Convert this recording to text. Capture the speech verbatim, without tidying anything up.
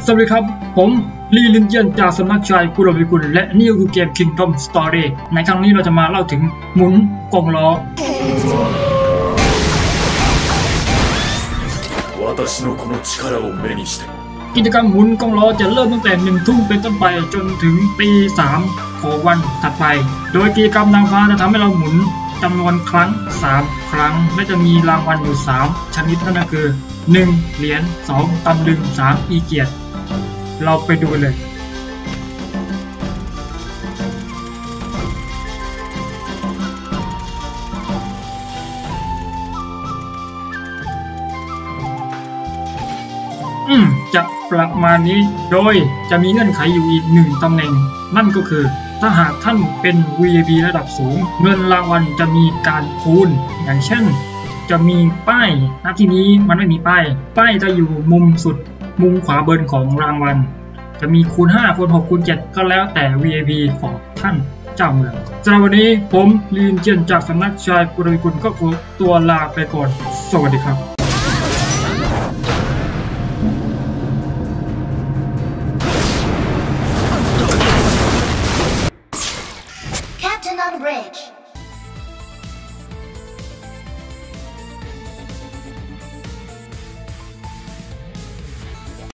สวัสดีครับผมลีลินเจียนจากสำนักชัยกุลวิกุลและนี่คือเกม Kingdom Story ในครั้งนี้เราจะมาเล่าถึงหมุนกงล้อกิจกรรมหมุนกงล้อจะเริ่มตั้งแต่หนึ่งทุ่มเป็นต้นไปจนถึงตีสามของวันถัดไปโดยกิจกรรมนางฟ้าจะทำให้เราหมุนจำนวนครั้งสามครั้งและจะมีรางวัลอยู่สามชนิดนั่นก็คือหนึ่งเหรียญสองตำลึงสามอีเกียรติเราไปดูเลยอืมจะประมาณนี้โดยจะมีเงื่อนไขอยู่อีกหนึ่งตำแหน่งนั่นก็คือถ้าหากท่านเป็น วี ไอ พี ระดับสูงเงินรางวัลจะมีการคูณอย่างเช่นจะมีป้ายณที่นี้มันไม่มีป้ายป้ายจะอยู่มุมสุดมุมขวาบนของรางวัลจะมีคูณห้าคูณหกคูณเจ็ดก็แล้วแต่ วี ไอ พี ของท่านเจ้าเมืองสำหรับวันนี้ผมลีนเจียนจากสำนักชัยกุลวิกุลก็ขอตัวลาไปก่อนสวัสดีครับ